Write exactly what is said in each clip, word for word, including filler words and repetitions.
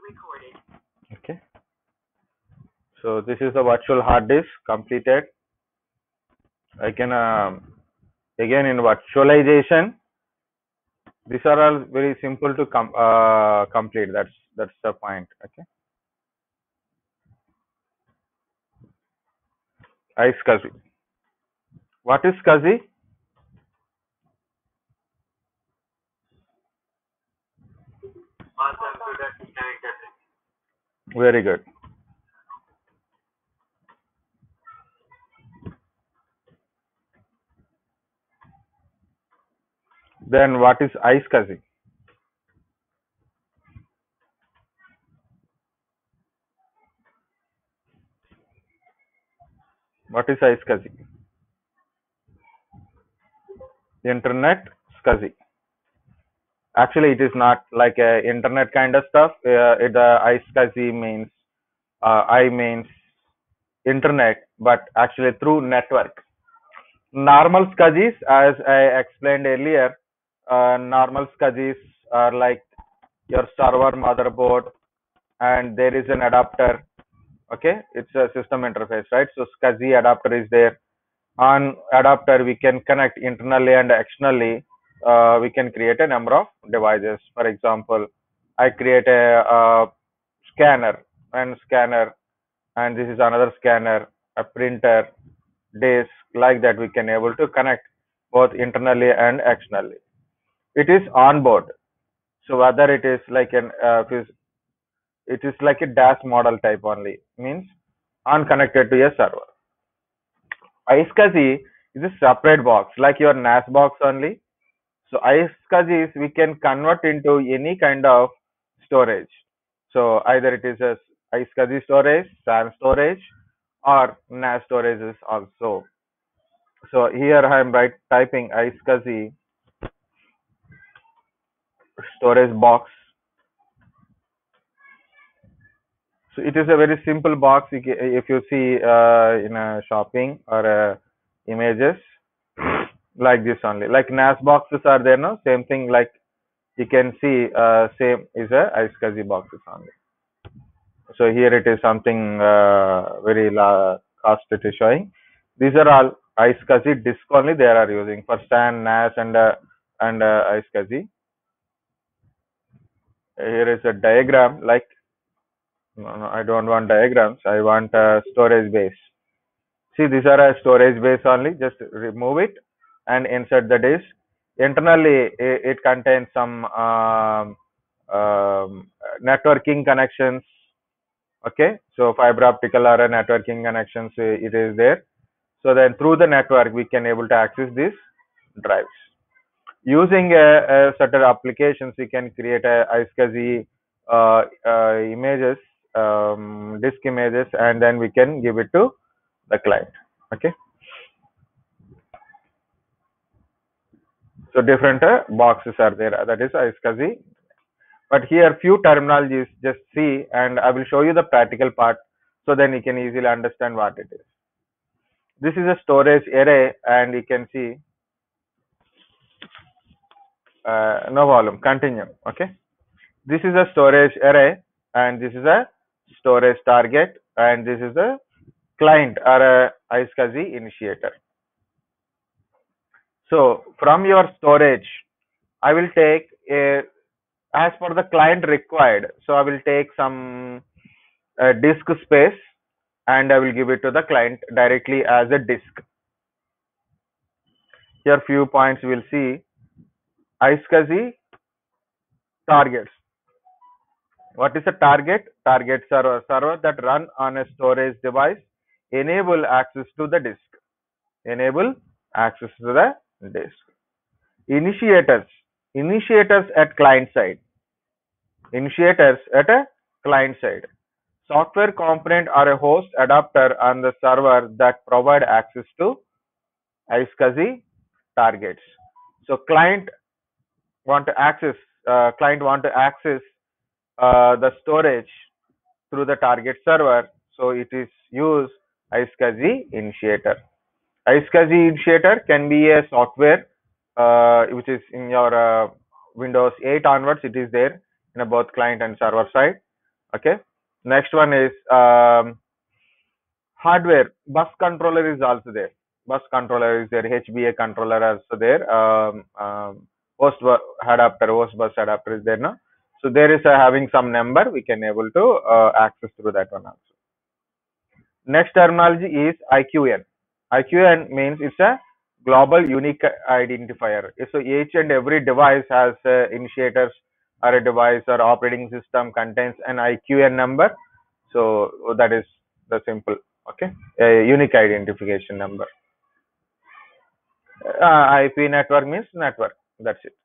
Okay. So this is the virtual hard disk completed. I can um, again in virtualization. These are all very simple to com uh, complete. That's that's the point. Okay. iSCSI. What is SCSI? Very good. Then what is iSCSI? What is iSCSI? Internet SCSI. Actually, it is not like a internet kind of stuff. Uh, it, the iSCSI means uh, I means internet, but actually through network. Normal SCSIs, as I explained earlier, uh, normal SCSIs are like your server motherboard, and there is an adapter. Okay, it's a system interface, right? So SCSI adapter is there. On adapter, we can connect internally and externally. Uh, we can create a number of devices. For example, I create a, uh scanner and scanner, and this is another scanner, a printer, disk, like that. We can able to connect both internally and externally. It is on board. So whether it is like an uh, it is like a dash model type only, means unconnected to a server. iSCSI is a separate box, like your N A S box only. So iSCSI is we can convert into any kind of storage. So either it is a iSCSI storage, SAN storage, or N A S storages also. So here I am right typing iSCSI storage box. So it is a very simple box. If you see uh, in a shopping or uh, images like this only, like N A S boxes are there, no? Same thing, like you can see uh, same is a iSCSI boxes only. So here it is something uh, very la cost it is showing. These are all iSCSI disk only they are using for SAN, N A S, and uh, and uh, iSCSI. Here is a diagram. Like no, no, I don't want diagrams. I want a storage base. See, these are a storage base only. Just remove it and insert the disk. Internally, it, it contains some um, um, networking connections. Okay, so fiber optical or a networking connections, it is there. So then through the network, we can able to access these drives. Using a, a certain applications, we can create a iSCSI uh, uh, images, um, disk images, and then we can give it to the client. Okay. So different uh, boxes are there. That is iSCSI. But here few terminologies, just see, and I will show you the practical part, so then you can easily understand what it is. This is a storage array, and you can see. Uh, no problem. Continue. Okay. This is a storage array, and this is a storage target, and this is a client or a iSCSI initiator. So from your storage, I will take a as per the client required. So I will take some uh, disk space, and I will give it to the client directly as a disk. Here few points we will see. iSCSI targets. What is a target? Targets are a server that run on a storage device, enable access to the disk. Enable access to the disk. Initiators. Initiators at client side. Initiators at a client side. Software component or a host adapter on the server that provide access to iSCSI targets. So client want to access, uh, client want to access uh, the storage through the target server. So it is use iSCSI initiator. iSCSI initiator can be a software uh, which is in your uh, Windows eight onwards. It is there in both client and server side. Okay. Next one is um, hardware. Bus controller is also there. Bus controller is there. H B A controller also there. Um, um, host adapter, host bus adapter is there now. So there is a, having some number we can able to uh, access through that one also. Next terminology is I Q N. I Q N means it's a global unique identifier. So each and every device has uh, initiators, or a device or operating system contains an I Q N number. So that is the simple, okay, a unique identification number. Uh, I P network means network. That's it.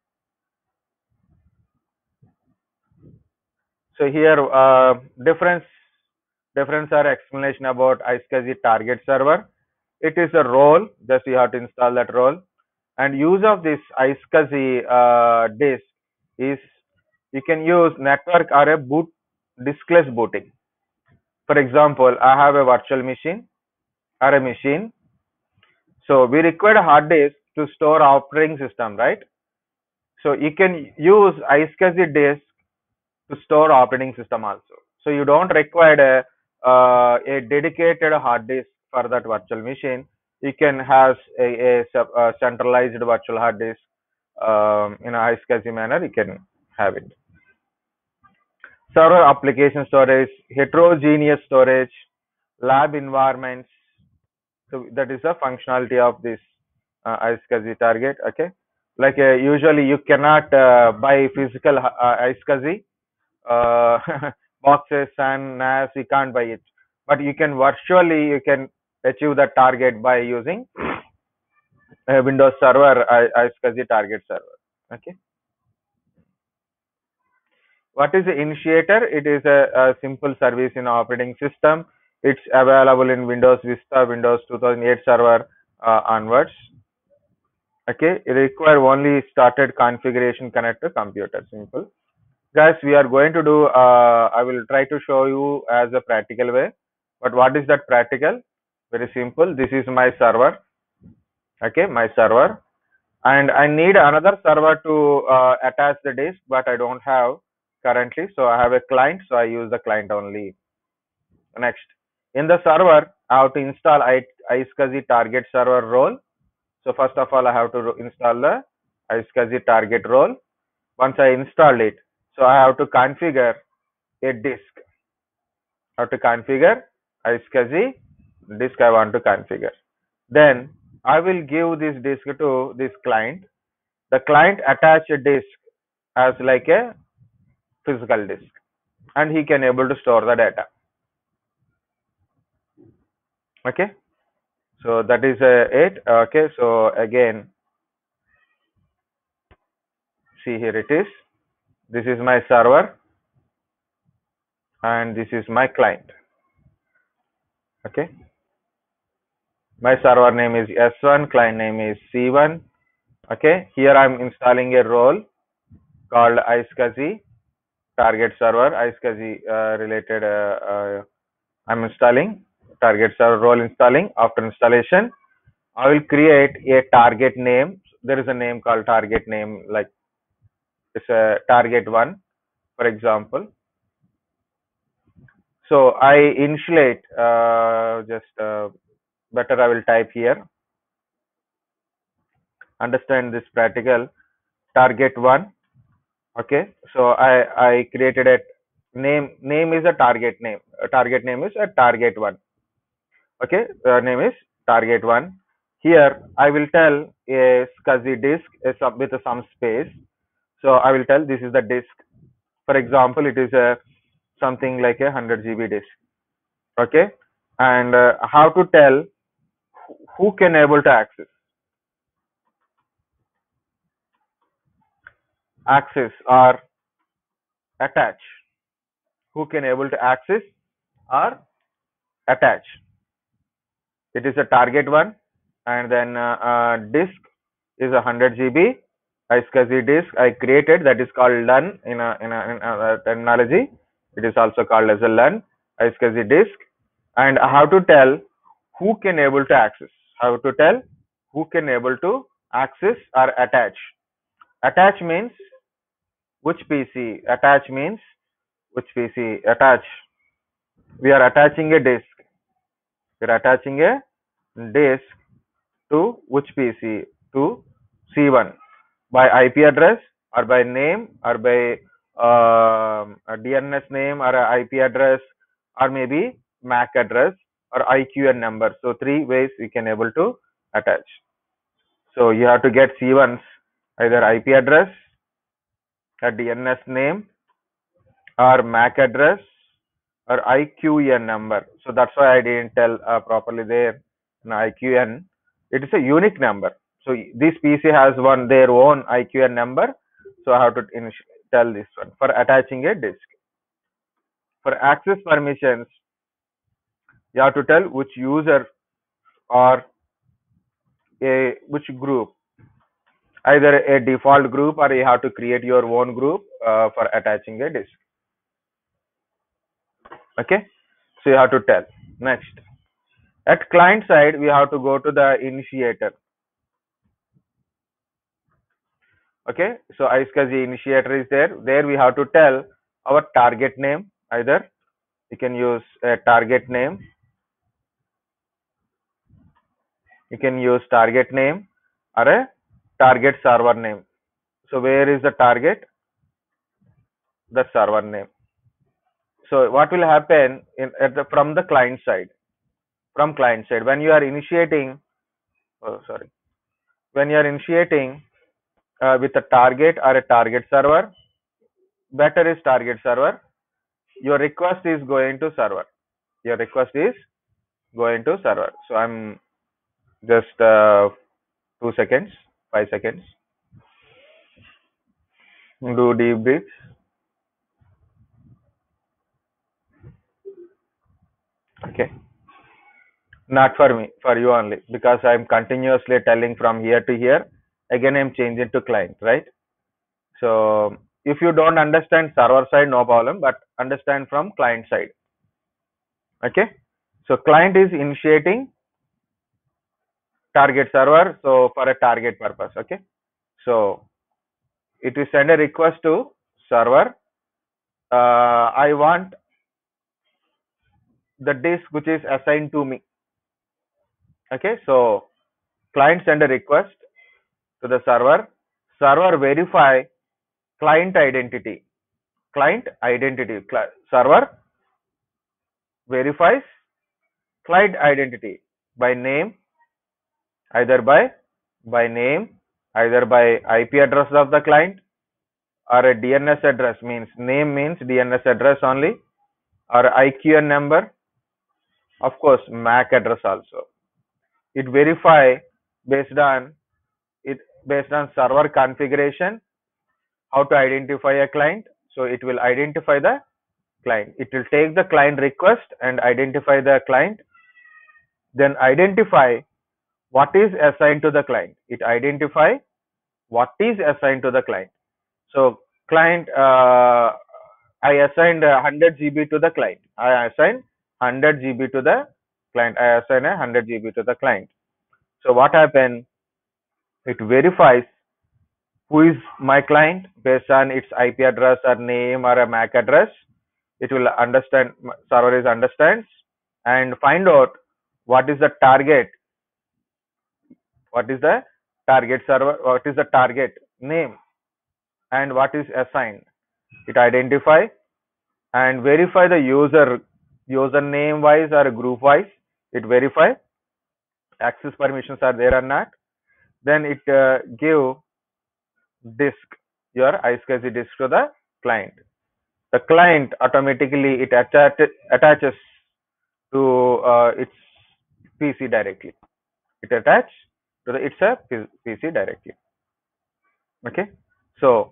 So here uh, difference difference or explanation about iSCSI target server. It is a role. Just you have to install that role. And use of this iSCSI uh, disk is you can use network or a boot diskless booting. For example, I have a virtual machine or a machine. So we require a hard disk to store operating system, right? So you can use iSCSI disk to store operating system also. So you don't require a, uh, a dedicated hard disk for that virtual machine. You can have a, a, a centralized virtual hard disk um, in a iSCSI manner. You can have it. Server application storage, heterogeneous storage, lab environments. So that is the functionality of this uh, iSCSI target. Okay, like uh, usually you cannot uh, buy physical uh, iSCSI uh, boxes and N A S. You can't buy it, but you can virtually you can achieve the target by using a Windows Server iSCSI target server. Okay. What is the initiator? It is a, a simple service in operating system. It's available in Windows Vista, Windows two thousand eight server uh, onwards. Okay, it require only started configuration connect to computer. Simple. Guys, we are going to do, uh, I will try to show you as a practical way. But what is that practical? Very simple. This is my server. Okay, my server. And I need another server to uh, attach the disk, but I don't have currently. So I have a client, so I use the client only. Next, in the server, I have to install iSCSI target server role. So first of all, I have to install the iSCSI target role. Once I install it, so I have to configure a disk. I have to configure iSCSI disk I want to configure. Then I will give this disk to this client. The client attach a disk as like a physical disk, and he can able to store the data. Okay, so that is uh, it. Okay, so again, see here it is. This is my server, and this is my client. Okay, my server name is S one, client name is C one. Okay, here I'm installing a role called iSCSI target server. iSCSI uh, related uh, uh, I'm installing target server role installing. After installation, I will create a target name. There is a name called target name, like it's a target one, for example. So I initiate uh, just uh, better I will type here. Understand this practical target one. Okay, so I I created a name. Name is a target name. A target name is a target one. Okay, the name is target one. Here I will tell a SCSI disk a sub with some space. So I will tell this is the disk. For example, it is a something like a one hundred G B disk. Okay, and uh, how to tell who can able to access access or attach. Who can able to access or attach. It is a target one, and then uh, uh, disk is a one hundred G B iSCSI disk I created, that is called L U N in a, in a, in a terminology. It is also called as a L U N iSCSI disk, and how to tell who can able to access. How to tell who can able to access or attach. Attach means which P C. Attach means which P C attach. We are attaching a disk. We are attaching a disk to which P C? To C one by I P address or by name or by um, a D N S name or a I P address or maybe M A C address or I Q N number. So three ways we can able to attach. So you have to get C one's either I P address, a D N S name or M A C address or I Q N number. So that's why I didn't tell uh, properly there. An I Q N, it is a unique number. So this P C has one their own I Q N number. So I have to tell this one for attaching a disk. For access permissions, you have to tell which user or a which group, either a default group or you have to create your own group uh, for attaching a disk. Okay, so you have to tell. Next, at client side, we have to go to the initiator. Okay, so iSCSI initiator is there. There we have to tell our target name. Either you can use a target name. You can use target name or a target server name. So where is the target? The server name. So what will happen in at the from the client side? From client side, when you are initiating, oh sorry, when you are initiating uh, with a target or a target server, better is target server. Your request is going to server. Your request is going to server. So I'm just uh, two seconds, five seconds. Do deep breath. Okay. Not for me, for you only, because I'm continuously telling from here to here. Again, I'm changing to client, right? So if you don't understand server side, no problem, but understand from client side. Okay. So client is initiating target server, so for a target purpose. Okay. So it will send a request to server. Uh, I want the disk which is assigned to me. Okay. So client send a request to the server. Server verify client identity. Client identity. Cl server verifies client identity by name, either by by name, either by I P address of the client or a D N S address, means name means D N S address only, or I Q N number, of course M A C address also. It verify based on it based on server configuration how to identify a client. So it will identify the client. It will take the client request and identify the client, then identify what is assigned to the client. It identify what is assigned to the client. So client, uh, I assigned one hundred G B to the client. I assigned one hundred G B to the client. I assign a one hundred G B to the client. So what happens? It verifies who is my client based on its I P address or name or a M A C address. It will understand, server is understands and find out what is the target, what is the target server, what is the target name and what is assigned. It identify and verify the user, username wise or group wise. It verify access permissions are there or not. Then it uh, give disk, your iSCSI disk to the client. The client automatically it attach, attaches to uh, its P C directly. It attach to the it's a P C directly. Okay. So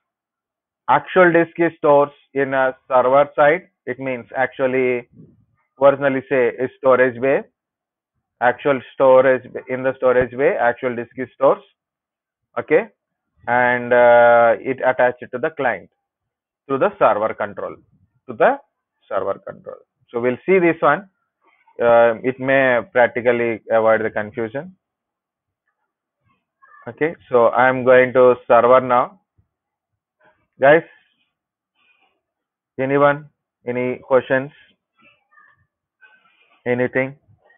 actual disk is stored in a server side. It means actually originally say is storage bay. Actual storage in the storage bay. Actual disk is stored. Okay, and uh, it attached to the client to the server control to the server control. So we'll see this one. Uh, it may practically avoid the confusion. Okay, so I am going to server now, guys. Anyone? Any questions? Anything?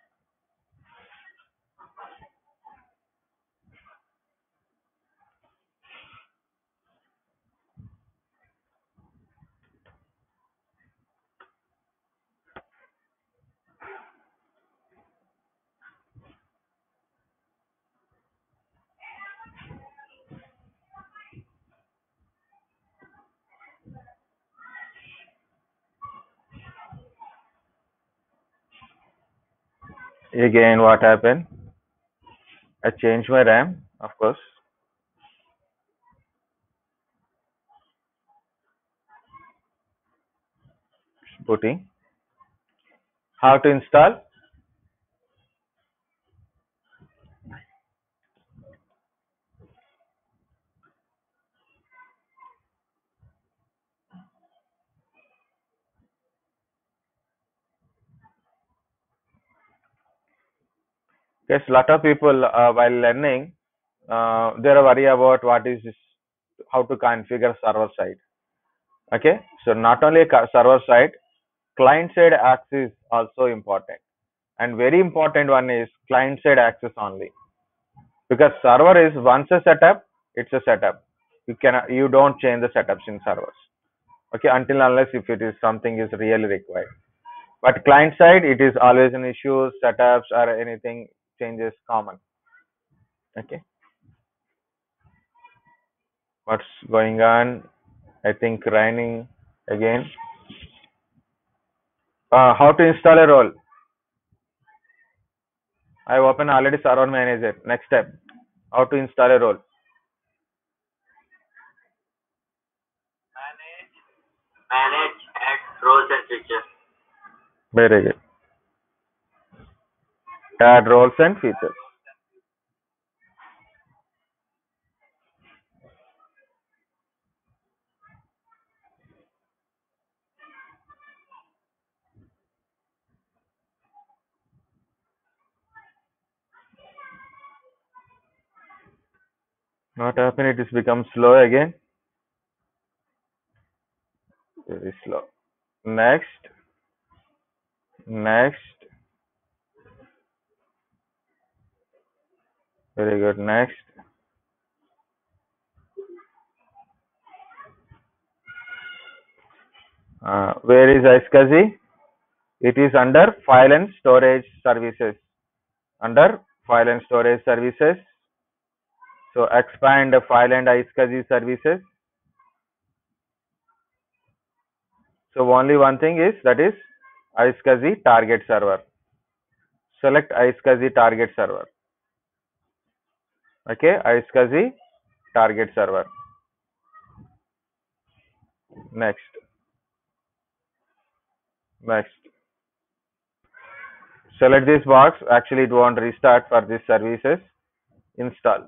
Again, what happened? I changed my RAM, of course. Booting. How to install? Yes, lot of people uh, while learning, uh, they're worried about what is this, how to configure server side. Okay, so not only server side, client side access also important, and very important one is client side access only, because server is once a setup, it's a setup. You cannot, you don't change the setups in servers. Okay, until unless if it is something is really required. But client side, it is always an issue, setups or anything changes common. Okay, what's going on? I think raining again. Uh, how to install a role? I open already server manager. Next step, how to install a role? Manage add roles and features. Very good. Add roles and features. What happened? It is become slow again. Very slow. Next, next. Very good. Next. Uh, where is iSCSI? It is under file and storage services. Under file and storage services. So expand the file and iSCSI services. So only one thing is, that is iSCSI target server. Select iSCSI target server. Okay, iSCSI target server. Next. Next. Select this box. Actually, it won't restart for these services. Install.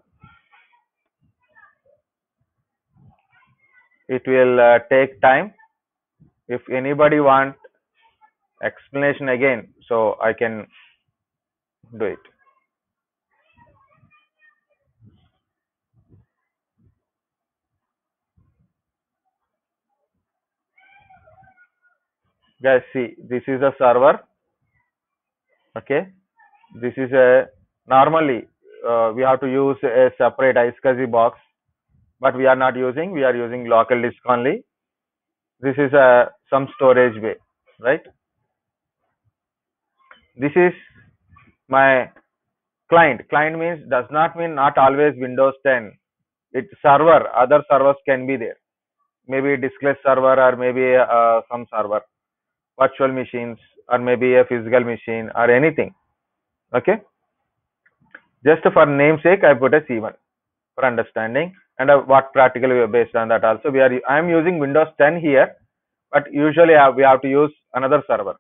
It will uh, take time. If anybody want explanation again, so I can do it. Guys, see, this is a server. Okay, this is a normally uh, we have to use a separate iSCSI box, but we are not using. We are using local disk only. This is a some storage way, right? This is my client. Client means does not mean not always Windows ten. It server. Other servers can be there. Maybe diskless server, or maybe uh, some server, virtual machines, or maybe a physical machine, or anything. Okay. Just for namesake, I put a C one for understanding, and uh, what practically based on that also we are. I am using Windows ten here, but usually uh, we have to use another server.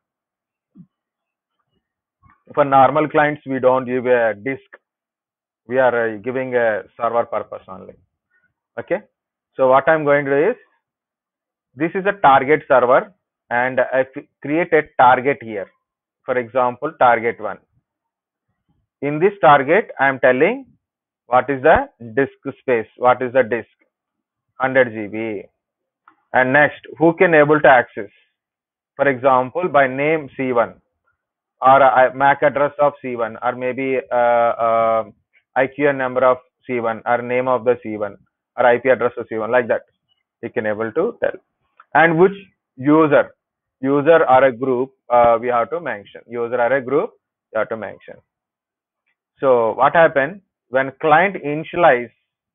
For normal clients, we don't give a disk. We are uh, giving a server purpose only. Okay. So what I'm going to do is, this is a target server, and I create a target here. For example, target one. In this target, I am telling what is the disk space, what is the disk, one hundred G B. And next, who can able to access? For example, by name C one or a M A C address of C one, or maybe uh, uh, I Q N number of C one, or name of the C one, or I P address of C one, like that. You can able to tell. And which user, user or a group, uh, we have to mention. User or a group, you have to mention. So what happened when client initialize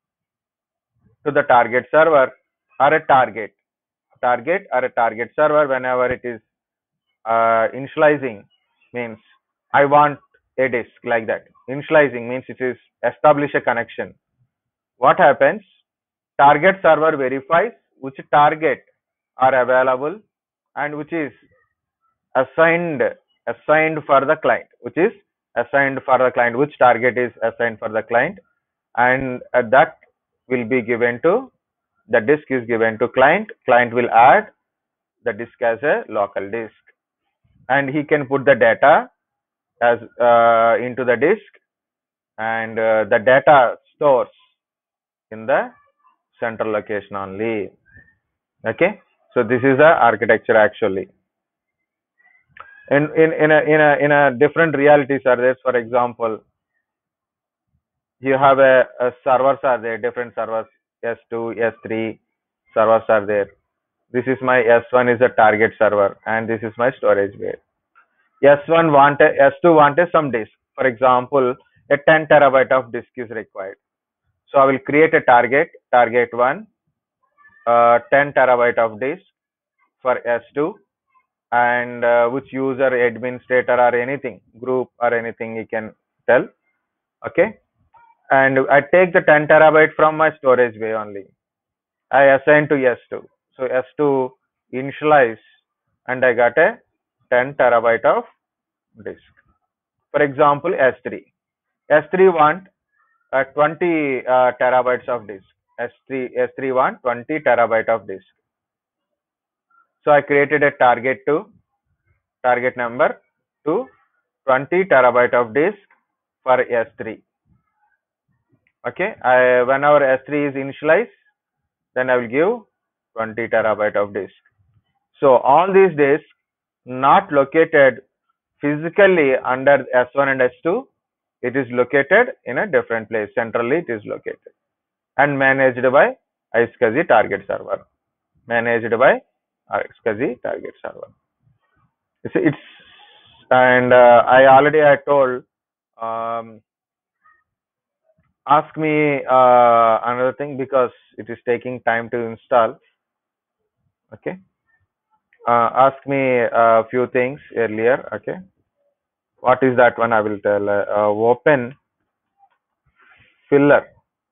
to the target server or a target, target or a target server, whenever it is uh, initializing, means I want a disk, like that. Initializing means it is establish a connection. What happens? Target server verifies which target are available and which is assigned assigned for the client, which is assigned for the client, which target is assigned for the client, and uh, that will be given to the disk is given to client. Client will add the disk as a local disk, and he can put the data as uh, into the disk, and uh, the data stores in the central location only. Okay, so this is the architecture actually. In in in a in a in a different realities are there. For example, you have a, a servers are there, different servers, S two, S three servers are there. This is my S one is a target server, and this is my storage bay. S one wanted, S two wanted some disk. For example, a ten terabyte of disk is required. So I will create a target, target one, uh, ten terabyte of disk for S two, and uh, which user, administrator or anything, group or anything you can tell. Okay. And I take the ten terabyte from my storage bay only. I assign to S two. So S two initialize and I got a ten terabyte of disk. For example, S three. S three want uh, twenty uh, terabytes of disk. S three S3 want twenty terabyte of disk. So I created a target to target number to twenty terabyte of disk for S three. Okay, I whenever S three is initialized, then I will give twenty terabyte of disk. So all these disks not located physically under S one and S two, it is located in a different place. Centrally it is located and managed by iSCSI target server. Managed by iSCSI target server. It's, it's and uh, I already I told um, ask me uh, another thing because it is taking time to install. Okay, uh, ask me a few things earlier. Okay, what is that one? I will tell. Uh, uh, open filler.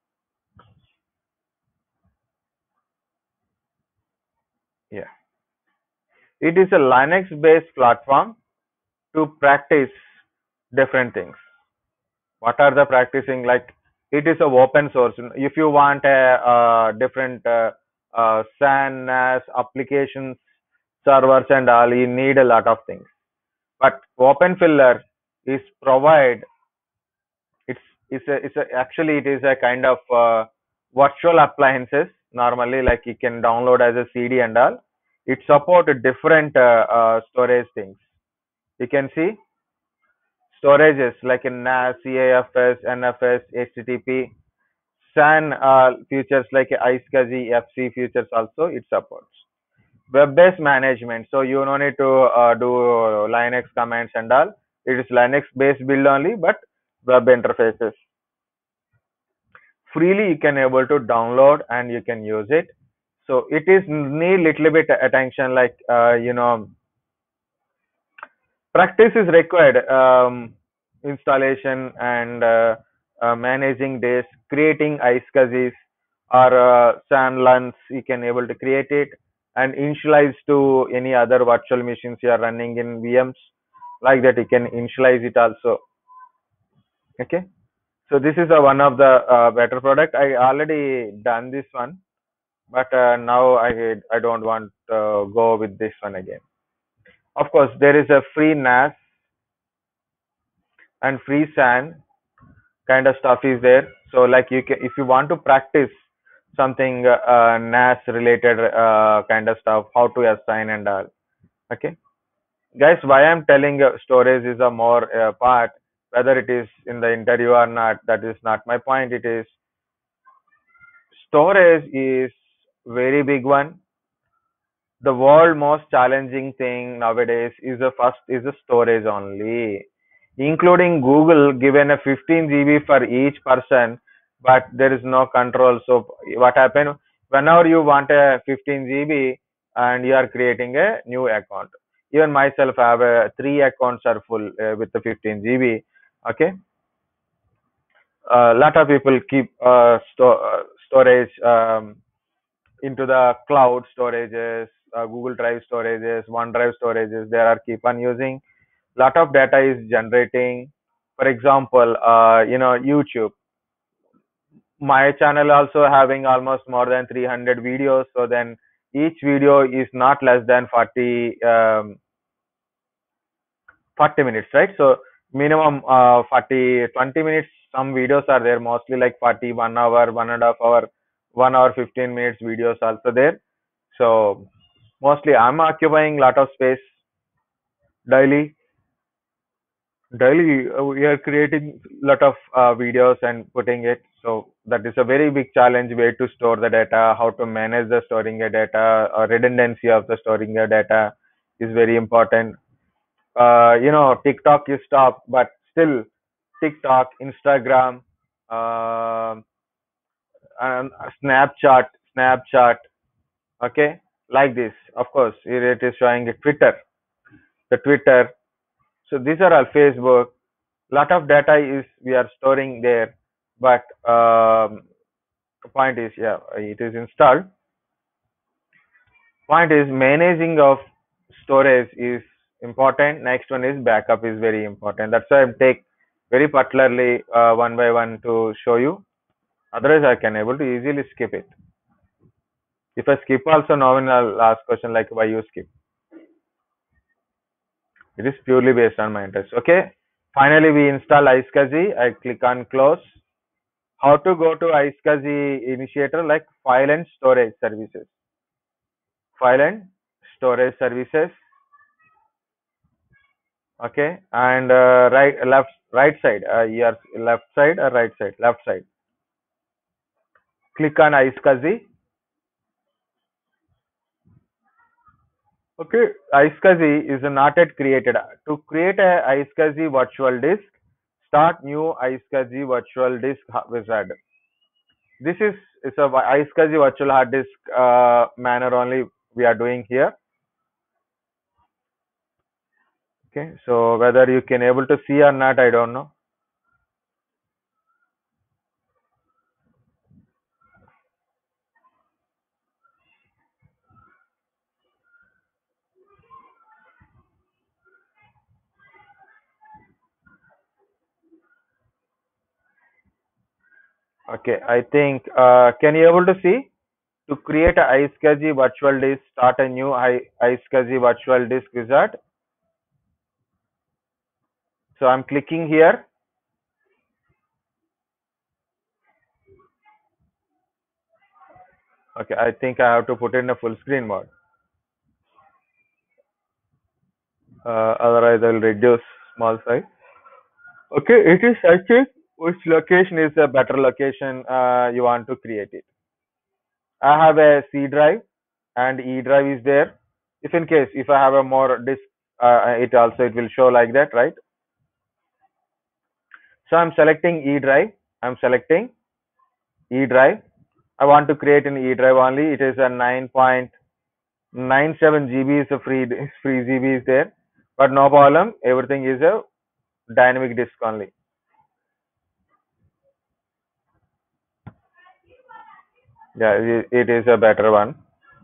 Yeah, it is a Linux based platform to practice different things. What are the practicing? Like it is a open source. If you want a, uh different uh, uh, S A N, N A S applications, servers and all, you need a lot of things. But OpenFiller is provide. It's it's a it's a actually it is a kind of uh, virtual appliances. Normally, like you can download as a C D and all. It support different uh, uh, storage things. You can see storages like in N A S, C A F S, N F S, H T T P, S A N uh, features like iSCSI, F C features also it supports. Web-based management, so you don't need to uh, do Linux commands and all. It is Linux-based build only, but web interfaces. Freely you can able to download and you can use it. So it is need little bit attention, like uh, you know, practice is required. Um, installation and uh, uh, managing this, creating iSCSIs or uh, S A N LUNs, you can able to create it and initialize to any other virtual machines you are running in V Ms, like that you can initialize it also. Okay, so this is a one of the uh, better product. I already done this one, but uh, now I I don't want to uh, go with this one again. Of course, there is a free N A S and free S A N kind of stuff is there. So like you can, if you want to practice something uh, uh, N A S related uh, kind of stuff, how to assign and all. Okay, guys, why I'm telling uh, storage is a more uh, part, whether it is in the interview or not, that is not my point. It is storage is very big one. The world most challenging thing nowadays is the first is the storage only, including Google given a fifteen G B for each person, but there is no control. So what happened whenever you want a fifteen G B and you are creating a new account? Even myself I have a three accounts are full uh, with the fifteen G B. Okay, a lot of people keep uh, sto- uh, storage um, into the cloud storages, uh, Google Drive storages, OneDrive storages. They are keep on using. Lot of data is generating. For example, uh, you know YouTube. My channel also having almost more than three hundred videos. So then each video is not less than forty um, forty minutes, right? So minimum uh, forty twenty minutes. Some videos are there, mostly like forty, one hour, one and a half hour, one hour, fifteen minutes videos also there. So mostly I'm occupying lot of space daily. Daily uh, we are creating lot of uh, videos and putting it. So that is a very big challenge way to store the data, how to manage the storing the data, or redundancy of the storing the data is very important. Uh, you know, TikTok is stopped, but still TikTok, Instagram, uh, and Snapchat, Snapchat, okay, like this. Of course, here it is showing a Twitter, the Twitter. So these are all Facebook. Lot of data is we are storing there, but um, point is, yeah, it is installed. Point is managing of storage is important. Next one is backup is very important. That's why I take very particularly uh, one by one to show you. Otherwise, I can able to easily skip it. If I skip also, now in the last question like why you skip. It is purely based on my interest. Okay. Finally, we install iSCSI. I click on close. How to go to iSCSI initiator like file and storage services. File and storage services. Okay, and uh, right left right side. Uh, your left side or right side? Left side. Click on iSCSI. Okay, iSCSI is not yet created. To create a iSCSI virtual disk, start new iSCSI virtual disk wizard. This is it's a iSCSI virtual hard disk uh, manner only we are doing here. Okay, so whether you can able to see or not, I don't know. Okay, I think uh, can you able to see? To create a iSCSI virtual disk, start a new I, iSCSI virtual disk wizard. So I'm clicking here. Okay, I think I have to put in a full screen mode. Uh, otherwise, I will reduce small size. Okay, it is searching which location is a better location uh, you want to create it. I have a C drive and E drive is there. If in case if I have a more disk, uh, it also it will show like that, right? So I'm selecting E drive. I'm selecting E drive. I want to create an E drive only. It is a nine point nine seven G B is a free free G B is there, but no problem. Everything is a dynamic disk only. Yeah, it, it is a better one.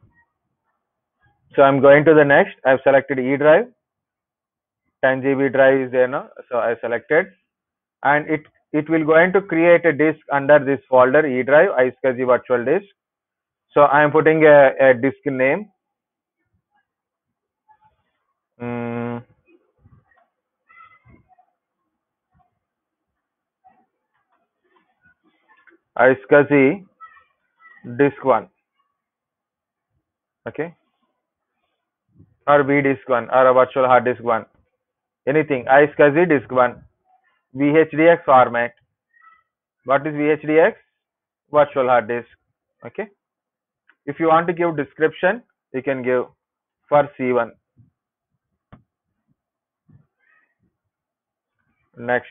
So I'm going to the next. I've selected E drive. ten G B drive is there now. So I selected, and it it will going to create a disk under this folder E drive iSCSI virtual disk. So I am putting a, a disk name. Mm, iSCSI disk one, okay, or V disk one, or a virtual hard disk one, anything, iSCSI disk one, V H D X format. What is V H D X? Virtual hard disk, okay. If you want to give description, you can give for C one. Next,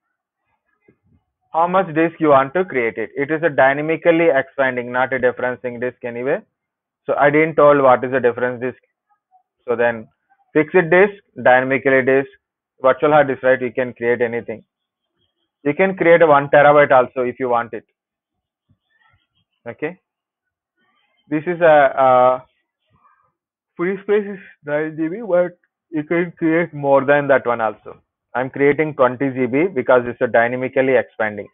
how much disk you want to create it. It is a dynamically expanding, not a differencing disk anyway. So I didn't told what is the difference disk. So then fixed disk, dynamically disk, virtual hard disk, right? You can create anything. You can create a one terabyte also if you want it. Okay. This is a, a free space is nine G B, but you can create more than that one also. I'm creating twenty G B because it's a dynamically expanding.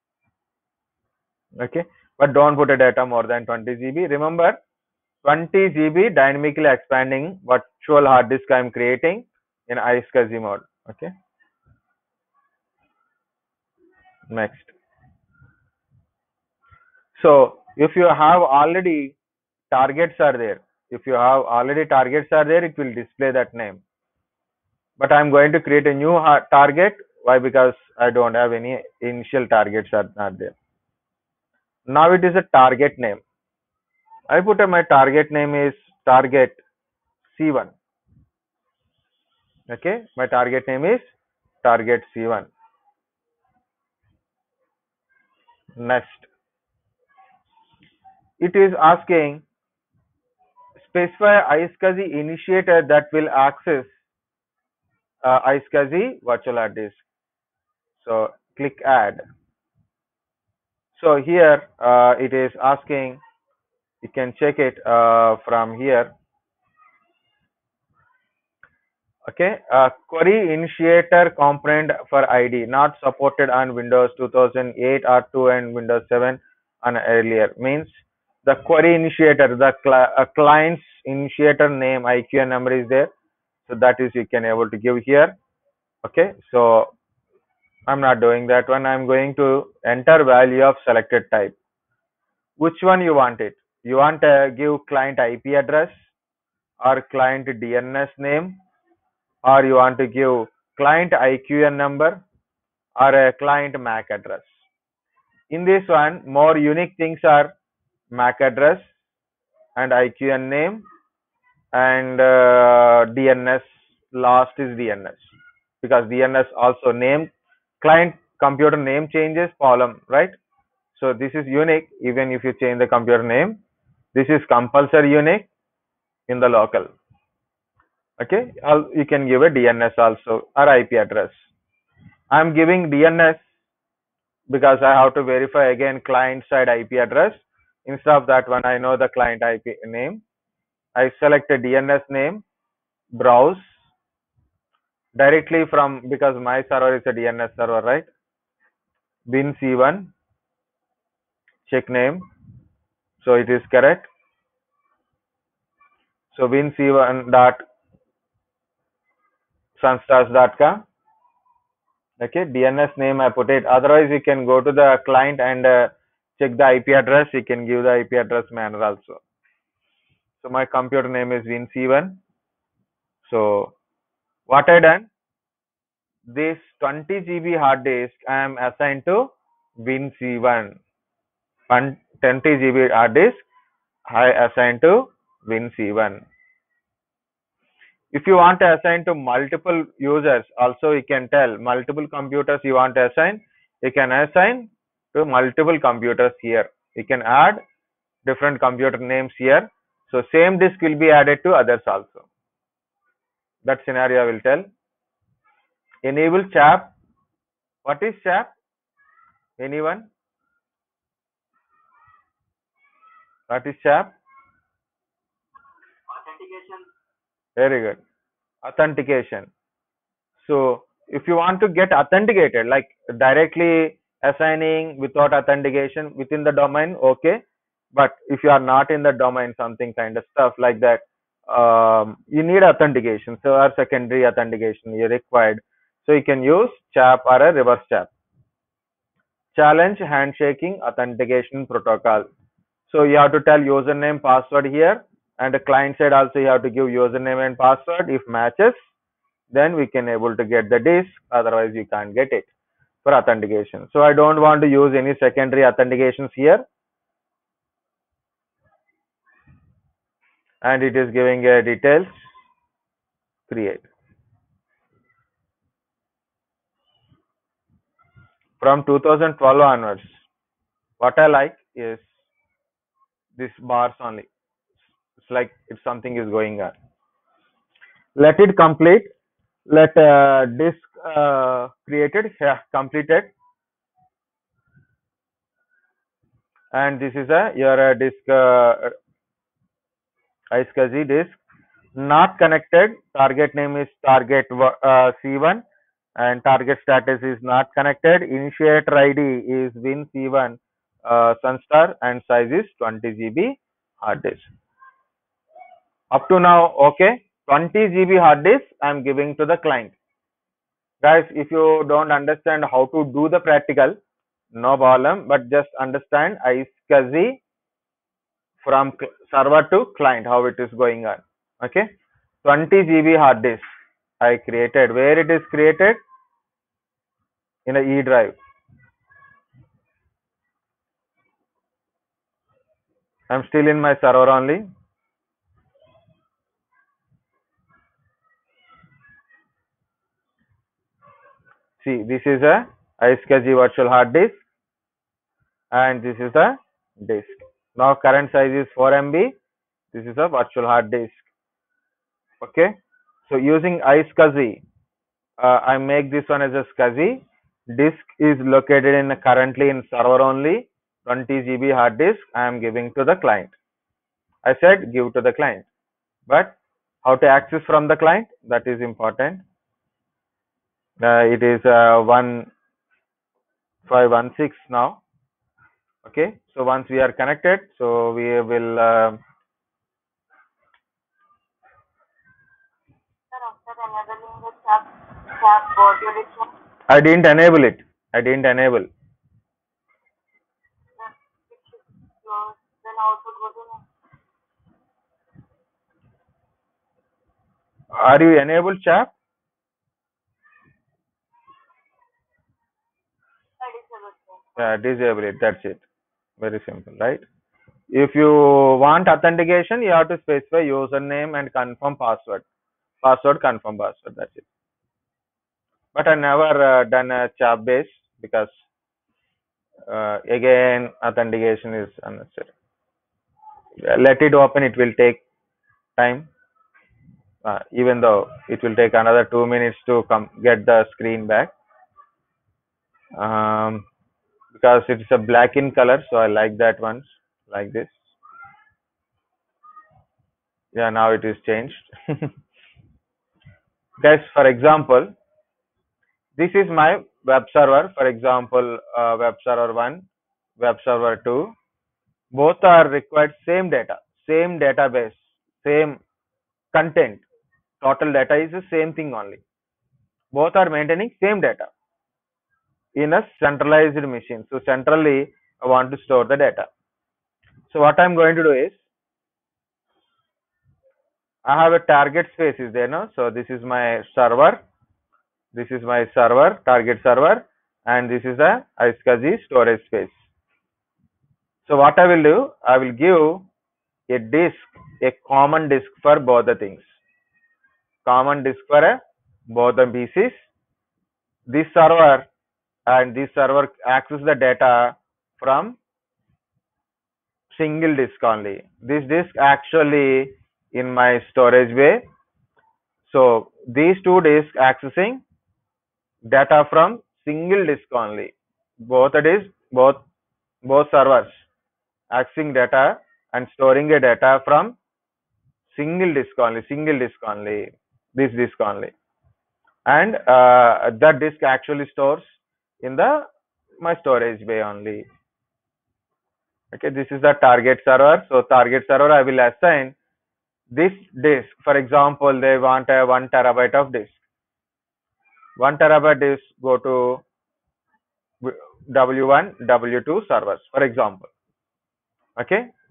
Okay, but don't put a data more than twenty G B. Remember, twenty G B dynamically expanding virtual hard disk I'm creating in iSCSI mode. Okay. Next. So if you have already targets are there, if you have already targets are there, it will display that name. But I'm going to create a new target. Why? Because I don't have any initial targets are not there. Now it is a target name. I put a, my target name is target C one. Okay, my target name is target C one. Next, it is asking specify iSCSI initiator that will access uh, iSCSI virtual hard disk. So click add. So here uh, it is asking, you can check it uh, from here. Okay, uh, query initiator component for I D not supported on Windows two thousand eight or two and Windows seven and earlier. Means the query initiator, the cl uh, client's initiator name, I Q N number is there. So that is you can able to give here. Okay, so I'm not doing that one. I'm going to enter value of selected type. Which one you want it? You want to give client I P address or client D N S name, or you want to give client I Q N number or a client M A C address. In this one, more unique things are M A C address and I Q N name and uh, D N S. Last is D N S because D N S also name, client computer name changes column, right? So this is unique. Even if you change the computer name, this is compulsory unique in the local. Okay, you can give a D N S also or I P address. I'm giving D N S because I have to verify again client side I P address. Instead of that one, I know the client I P name. I select a D N S name, browse directly from, because my server is a D N S server, right? Win C one, check name. So it is correct. So win C one dot sunstars dot com. Okay, D N S name I put it. Otherwise, you can go to the client and uh, check the I P address. You can give the I P address manner also. So my computer name is win C one. So what I done? This twenty G B hard disk I am assigned to win C one. And twenty G B hard disk I assign to win C one. If you want to assign to multiple users, also you can tell multiple computers you want to assign. You can assign to multiple computers here. You can add different computer names here. So same disk will be added to others also. That scenario I will tell. Enable C A P. What is C A P? Anyone? What is C A P? Authentication. Very good. Authentication. So if you want to get authenticated, like directly assigning without authentication within the domain, okay. But if you are not in the domain, something kind of stuff like that, um, you need authentication. So our secondary authentication is required. So you can use C A P or a reverse C A P. Challenge handshaking authentication protocol. So you have to tell username, password here, and the client side also you have to give username and password. If matches, then we can able to get the disk, otherwise you can't get it for authentication. So I don't want to use any secondary authentications here, and it is giving a details create. From two thousand twelve onwards, what I like is this bars only. It's like if something is going on. Let it complete. Let uh, disk uh, created, yeah, completed, and this is a your uh, disk uh, iSCSI disk not connected. Target name is target uh, C one, and target status is not connected. Initiator I D is Win C one uh, Sunstar, and size is twenty G B hard disk. Up to now, okay, twenty G B hard disk I am giving to the client. Guys, if you don't understand how to do the practical, no problem, but just understand iSCSI from server to client, how it is going on. Okay, twenty G B hard disk I created. Where it is created? In a E drive. I'm still in my server only. See, this is a iSCSI virtual hard disk, and this is the disk. Now current size is four M B. This is a virtual hard disk. Okay, so using iSCSI, uh, I make this one as a SCSI. Disk is located in currently in server only. twenty G B hard disk I am giving to the client. I said give to the client, but how to access from the client, that is important. Uh, it is uh, one five one six now. Okay, so once we are connected, so we will uh, I didn't enable it. I didn't enable. Are you enabled, chap? Yeah, disable it. That's it. Very simple, right? If you want authentication, you have to specify username and confirm password. Password, confirm password. That's it. But I never uh, done a chat base because uh, again authentication is unnecessary. Let it open. It will take time. Uh, even though it will take another two minutes to come get the screen back. Um, because it's a black in color, so I like that one like this. Yeah, now it is changed. Guys, for example, this is my web server. For example, uh, web server one, web server two. Both are required same data, same database, same content. Total data is the same thing only. Both are maintaining same data in a centralized machine. So centrally, I want to store the data. So what I'm going to do is, I have a target space is there now. So this is my server. This is my server, target server, and this is the iSCSI storage space. So what I will do, I will give a disk, a common disk for both the things. Common disk for a, both the P Cs. This server and this server access the data from single disk only. This disk actually in my storage bay. So these two disks accessing data from single disk only. Both it is both both servers accessing data and storing a data from single disk only, single disk only, this disk only, and uh, that disk actually stores in the my storage bay only. Okay, this is the target server. So target server, I will assign this disk. For example, they want a one terabyte of disk. One terabyte disk go to W one, W two servers, for example. Okay,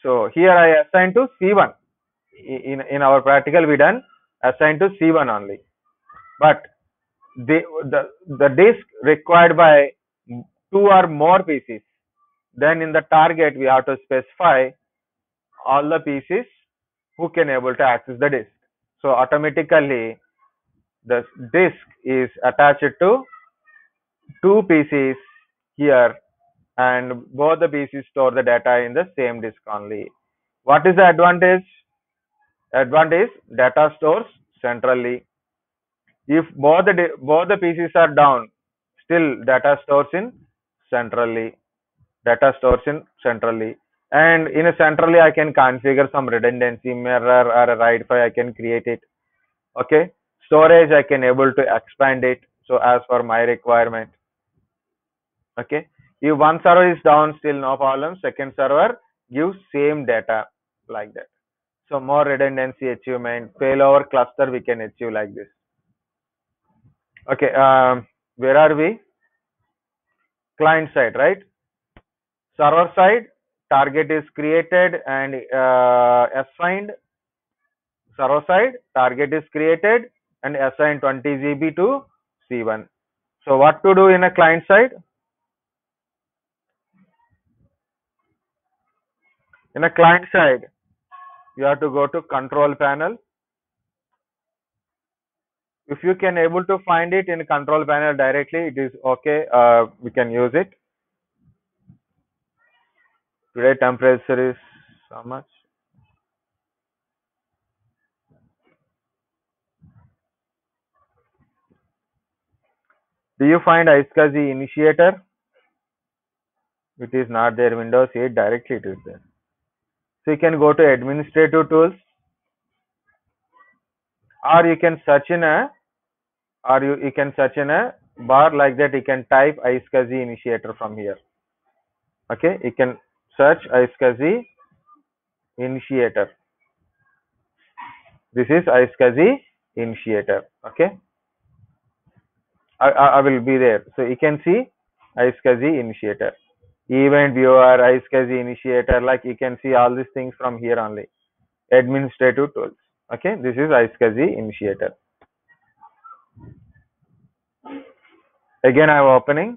So here I assign to C one. In, in our practical we done assign to C one only. But the, the, the disk required by two or more P Cs, then in the target we have to specify all the P Cs who can able to access the disk. So automatically the disk is attached to two P Cs here, and both the P Cs store the data in the same disk only. What is the advantage? Advantage, data stores centrally. If both the both the P Cs are down, still data stores in centrally. Data stores in centrally. And in a centrally, I can configure some redundancy mirror or a write file. I can create it. Okay. Storage, I can able to expand it. So as per my requirement. Okay. If one server is down, still no problem. Second server gives same data like that. So more redundancy achievement, failover cluster we can achieve like this. Okay. Um, where are we? Client side, right? Server side, target is created and uh, assigned. Server side, target is created and assigned twenty G B to C one. So what to do in a client side? In a client side, you have to go to control panel. If you can able to find it in control panel directly, it is okay. Uh, we can use it. Today temperature is how much? Do you find iSCSI initiator? It is not there. Windows eight directly it is there. So you can go to administrative tools, or you can search in a, or you, you can search in a bar like that. You can type iSCSI initiator from here. Okay, you can search iSCSI initiator. This is iSCSI initiator. Okay, I, I, I will be there. So you can see iSCSI initiator, event viewer, iSCSI initiator. Like you can see all these things from here only. Administrative tools. Okay, this is iSCSI initiator. Again, I am opening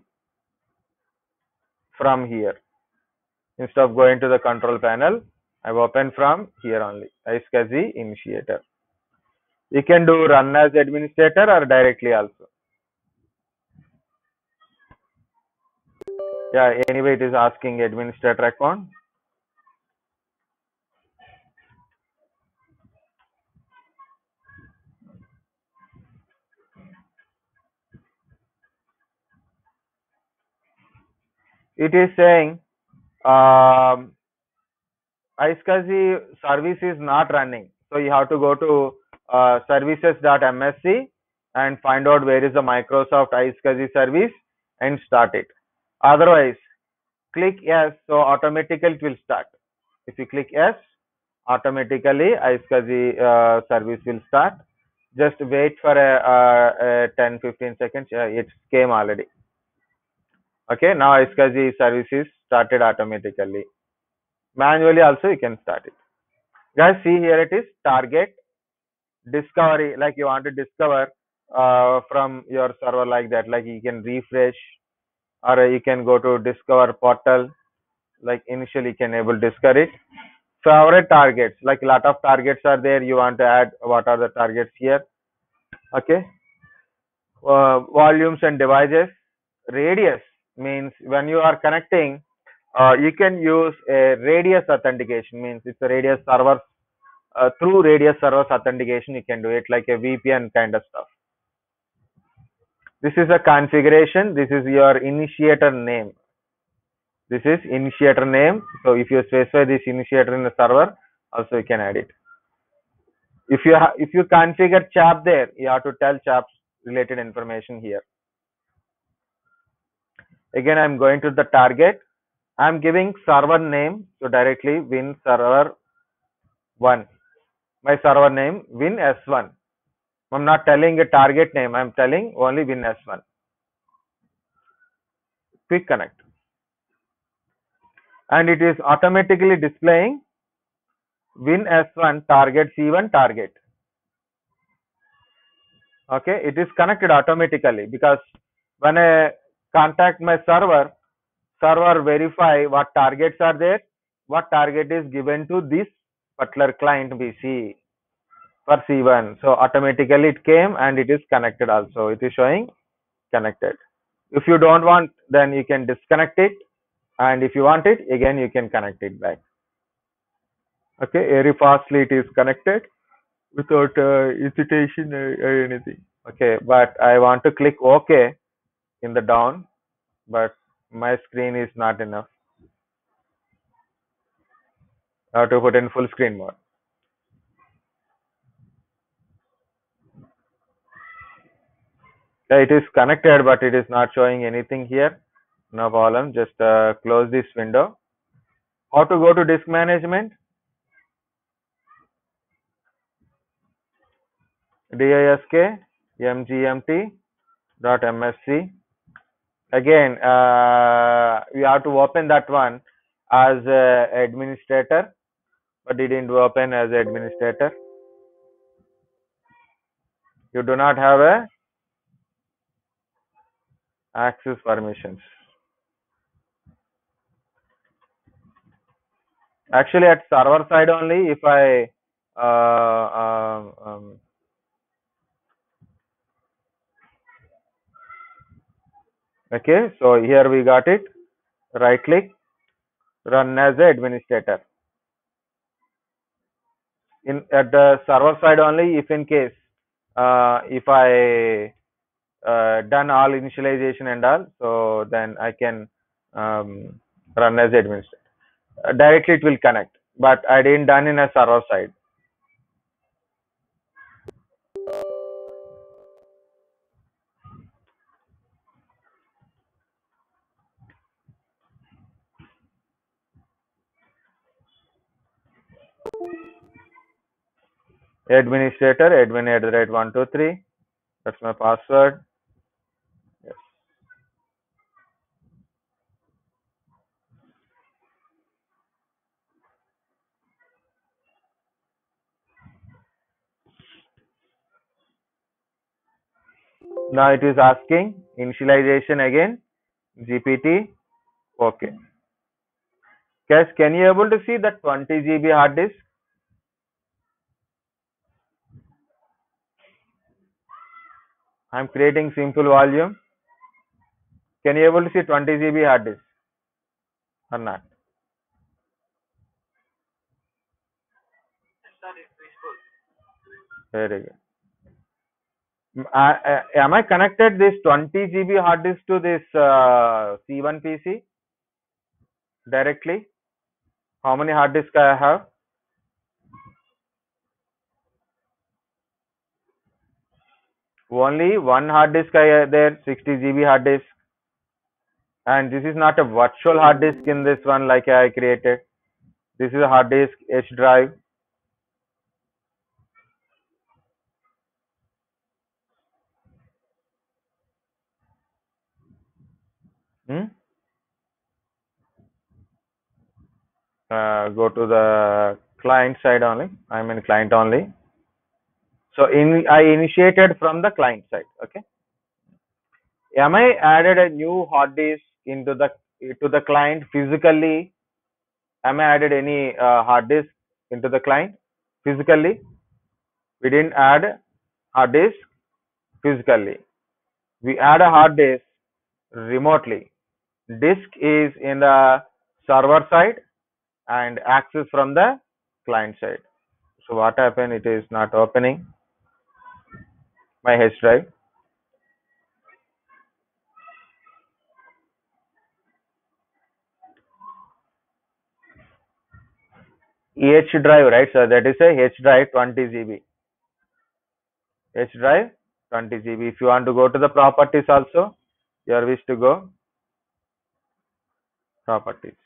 from here. Instead of going to the control panel, I have opened from here only. iSCSI initiator. You can do run as administrator or directly also. Yeah, anyway, it is asking administrator account. It is saying um, iSCSI service is not running. So you have to go to uh, services.msc and find out where is the Microsoft iSCSI service and start it. Otherwise, click yes, so automatically it will start. If you click yes, automatically iSCSI uh, service will start. Just wait for a, a, a ten fifteen seconds. Uh, it came already. Okay, now iSCSI services started automatically. Manually also you can start it. Guys, see here it is target discovery. Like you want to discover uh, from your server like that. Like you can refresh, or you can go to discover portal. Like initially you can able to discover it. Favorite targets, like a lot of targets are there. You want to add what are the targets here. Okay. Uh, volumes and devices. Radius means when you are connecting, uh, you can use a radius authentication. Means it's a radius server. Uh, through radius servers authentication, you can do it like a V P N kind of stuff. This is a configuration. This is your initiator name. This is initiator name. So if you specify this initiator in the server, also you can add it. If you if you configure CHAP there, you have to tell CHAP related information here. Again, I'm going to the target. I'm giving server name, so directly win server one. My server name win S one. I'm not telling a target name. I'm telling only win S one. Quick connect, and it is automatically displaying win S one, target C one, target. Okay, it is connected automatically because when I contact my server, server verify what targets are there, what target is given to this particular client B C for C one. So automatically it came and it is connected also. It is showing connected. If you don't want, then you can disconnect it, and if you want it again, you can connect it back. Okay, very fastly it is connected without uh, hesitation or, or anything. Okay, but I want to click OK in the down, but my screen is not enough. I have to put in full screen mode. Yeah, it is connected, but it is not showing anything here. No problem. Just uh, close this window. How to go to disk management? disk mgmt dot msc. Again, uh, we have to open that one as uh, administrator, but it didn't open as administrator. You do not have a access permissions. Actually, at server side only, if I uh, um, um, okay, so here we got it. Right click, run as a administrator. In at the server side only, if in case uh, if I uh, done all initialization and all, so then I can um, run as administrator. Uh, directly it will connect, but I didn't done in a server side. Administrator, admin at the rate one two three. That's my password. Yes. Now it is asking initialization again. G P T. Okay. Guys, can you able to see that twenty G B hard disk? I'm creating simple volume. Can you able to see twenty G B hard disk or not? Very good. M- I- I- am I connected this twenty G B hard disk to this uh, C one P C directly? How many hard disk I have? Only one hard disk I have there, sixty G B hard disk. And this is not a virtual hard disk in this one like I created. This is a hard disk H drive. Hmm? Uh, go to the client side only. I'm in client only. So in I initiated from the client side. Okay. Am I added a new hard disk into the to the client physically? Am I added any uh, hard disk into the client physically? We didn't add hard disk physically. We add a hard disk remotely. Disk is in the server side and access from the client side. So what happened? It is not opening my H drive. H drive, right? So that is a H drive twenty G B. H drive twenty G B. If you want to go to the properties also, you are wish to go properties.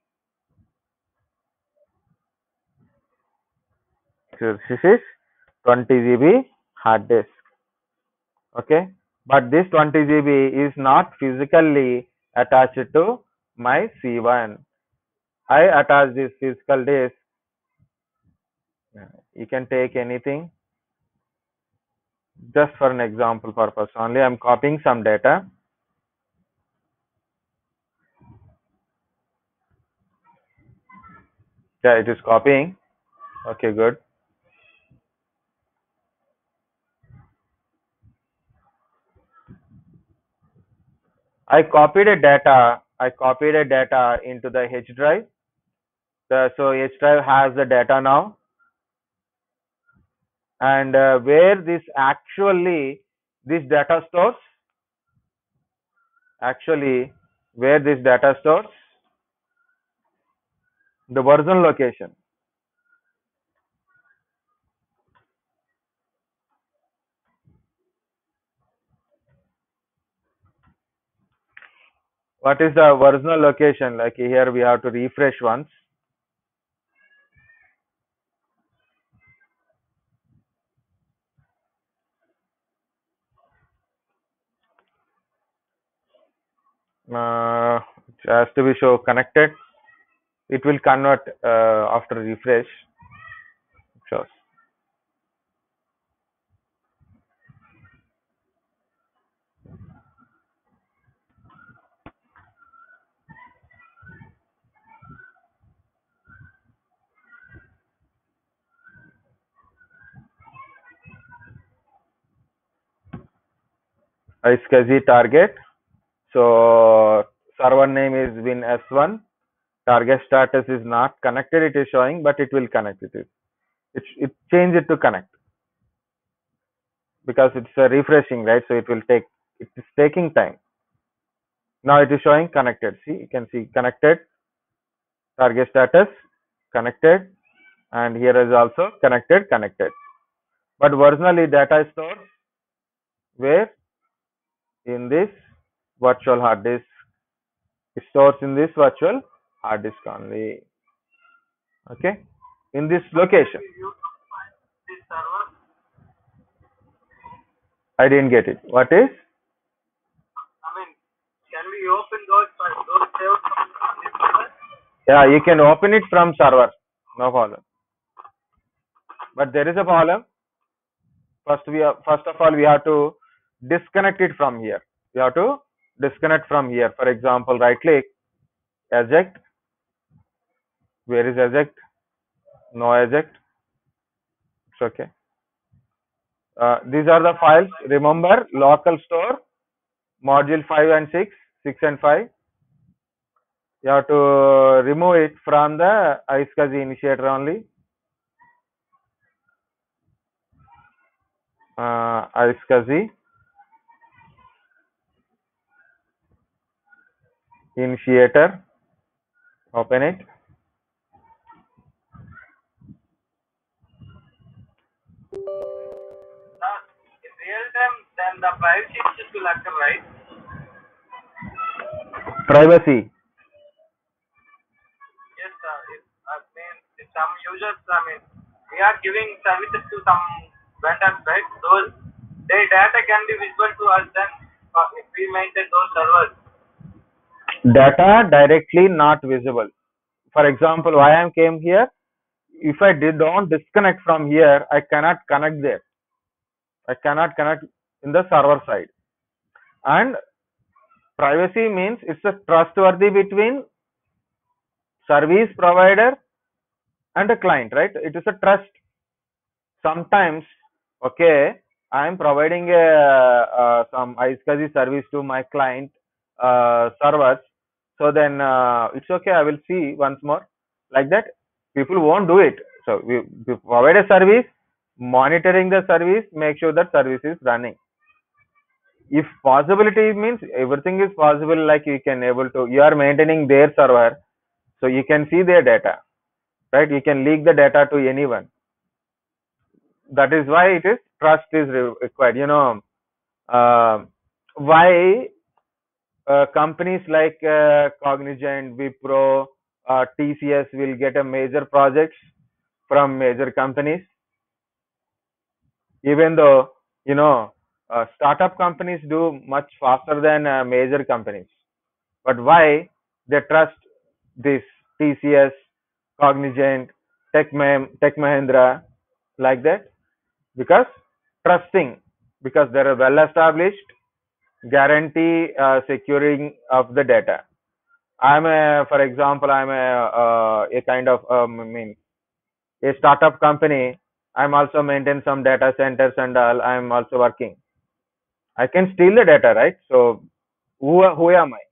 So this is twenty G B hard disk. Okay, but this twenty G B is not physically attached to my C one. I attach this physical disk You can take anything just for an example purpose only. I'm copying some data. Yeah, it is copying. Okay, good. I copied a data. I copied a data into the H drive. The, so H drive has the data now, and uh, where this actually this data stores, actually where this data stores, the version location. What is the original location? Like here we have to refresh once. Uh, it has to be show connected. It will convert uh, after refresh. Shows. iSCSI target. So server name is win S one. Target status is not connected. It is showing, but it will connect it. It it, it change it to connect because it's a refreshing, right? So it will take. It is taking time. Now it is showing connected. See, you can see connected. Target status connected, and here is also connected. Connected. But originally data is stored where? In this virtual hard disk. It stores in this virtual hard disk only. Okay, in this location. This server, I didn't get it. What is? I mean, can we open those files, those saved from on this server? Yeah, you can open it from server. No problem. But there is a problem. First, we have, first of all, we have to disconnect it from here. We have to disconnect from here. For example, right click, eject. Where is eject? No eject. It's okay. Uh, these are the files. Remember, local store, module five and six, six and five. You have to remove it from the iSCSI initiator only. Uh, iSCSI initiator. Open it. Now, in real time, then the privacy issues will occur, right? Privacy. Yes, sir. If, I mean, if some users, I mean, we are giving services to some vendors, right? Those their data can be visible to us then uh, if we maintain those servers. Data directly not visible. For example, why I came here? If I did not disconnect from here, I cannot connect there. I cannot connect in the server side. And privacy means it's a trustworthy between service provider and a client, right? It is a trust. Sometimes, okay, I am providing a uh, some iSCSI service to my client uh, servers. So then uh, it's okay. I will see once more. Like that, people won't do it. So we, we provide a service, monitoring the service, make sure that service is running. If possibility means everything is possible, like you can able to, you are maintaining their server, so you can see their data, right? You can leak the data to anyone. That is why it is trust is required. You know, uh, why uh, companies like uh, Cognizant, Wipro, uh, T C S will get a major projects from major companies, even though you know uh, startup companies do much faster than uh, major companies. But why they trust this T C S, Cognizant, Tech, Mah- Tech Mahindra, like that, because trusting, because they are well established, guarantee uh, securing of the data. I'm a, for example, I'm a uh, a kind of um, I mean a startup company. I'm also maintain some data centers and all. I'm also working. I can steal the data, right? So who who am I?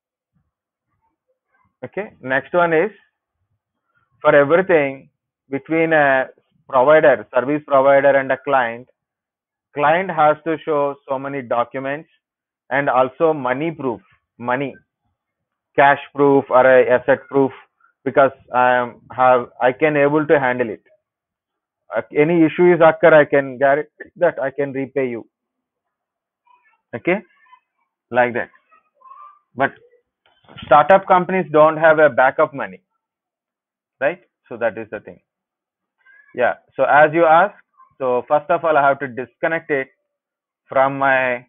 Okay. Next one is for everything between a provider, service provider and a client. Client has to show so many documents and also money proof, money, cash proof or a asset proof, because I am have I can able to handle it. Uh, any issue is occur, I can guarantee that I can repay you. Okay, like that. But startup companies don't have a backup money, right? So that is the thing. Yeah. So as you ask, so first of all, I have to disconnect it from my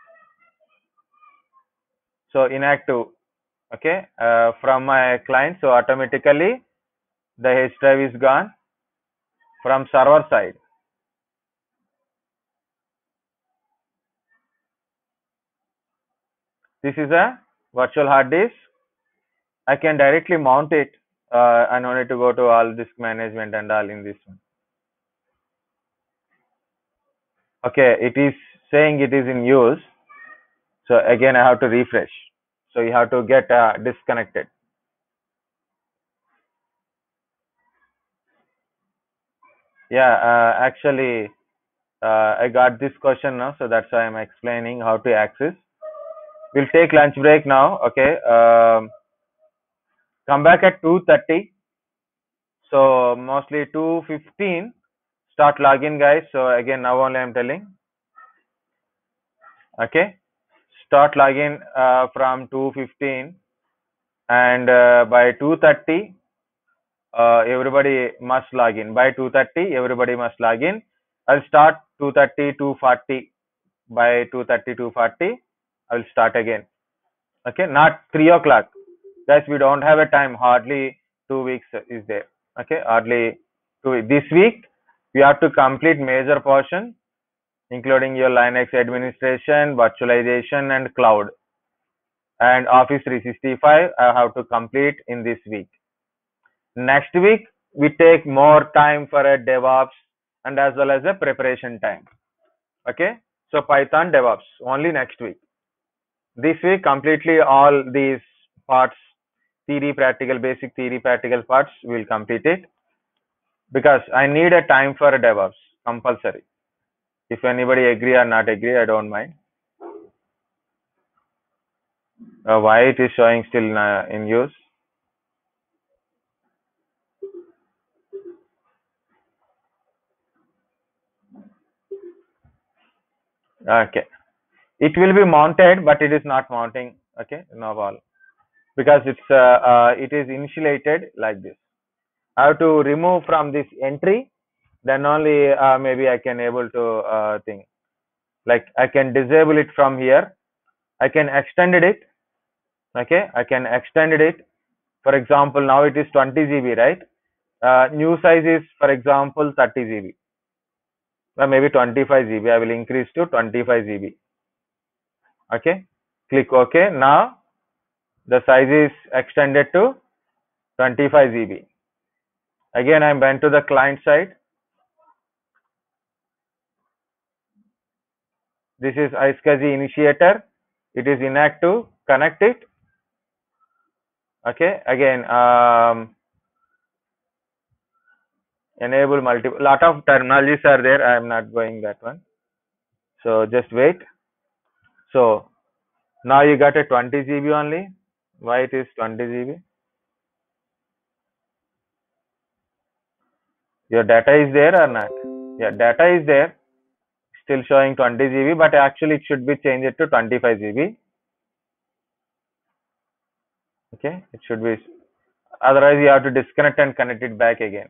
so inactive. Okay, uh, from my client. So automatically the H drive is gone from server side. This is a virtual hard disk. I can directly mount it. Uh, I don't need to go to all disk management and all in this one. Okay, it is saying it is in use. So again, I have to refresh. So you have to get uh, disconnected. Yeah, uh, actually, uh, I got this question now, so that's why I'm explaining how to access. We'll take lunch break now. Okay, um, come back at two thirty. So mostly two fifteen. Start login, guys. So again, now only I'm telling. Okay, start login uh, from two fifteen, and uh, by two thirty, uh, everybody must log in. By two thirty, everybody must log in. I'll start two thirty, two forty. By two thirty, two forty, I will start again. Okay, not three o'clock. Guys, we don't have a time. Hardly two weeks is there. Okay, hardly two. This week, we have to complete major portion, including your Linux administration, virtualization, and cloud. And Office three sixty-five, I have to complete in this week. Next week, we take more time for a DevOps and as well as a preparation time. Okay, so Python DevOps only next week. This week, completely all these parts, theory, practical, basic theory, practical parts, will complete it because I need a time for a DevOps compulsory. If anybody agree or not agree, I don't mind. Uh, why it is showing still uh, in use? Okay, it will be mounted, but it is not mounting. Okay, no all, because it's uh, uh, it is initiated like this. I have to remove from this entry, then only uh, maybe I can able to uh, think. Like I can disable it from here. I can extend it. Okay, I can extend it. For example, now it is twenty G B, right? Uh, new size is, for example, thirty G B. Or maybe twenty-five G B. I will increase to twenty-five G B. Okay, click OK. Now the size is extended to twenty-five G B. Again, I went to the client side. This is iSCSI initiator. It is inactive. Connect it. Okay. Again, um, enable multiple. Lot of terminologies are there. I am not going that one. So just wait. So now you got a twenty G B only. Why it is twenty G B? Your data is there or not? Yeah, data is there. Still showing twenty G B, but actually it should be changed to twenty-five G B. Okay, it should be. Otherwise, you have to disconnect and connect it back again.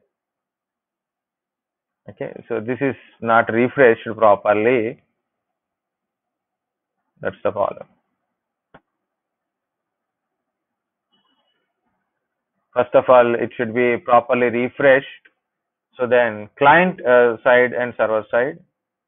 Okay, so this is not refreshed properly. That's the problem. First of all, it should be properly refreshed. So then client uh, side and server side.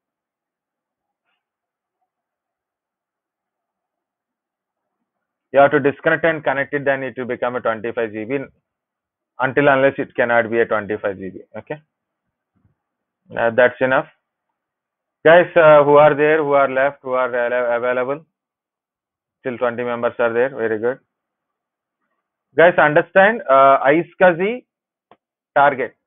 You have to disconnect and connect it, then it will become a twenty-five G B until unless it cannot be a twenty-five G B. Okay, uh, that's enough. Guys, uh, who are there, who are left, who are uh, available? Still twenty members are there. Very good. Guys, understand uh, iSCSI target.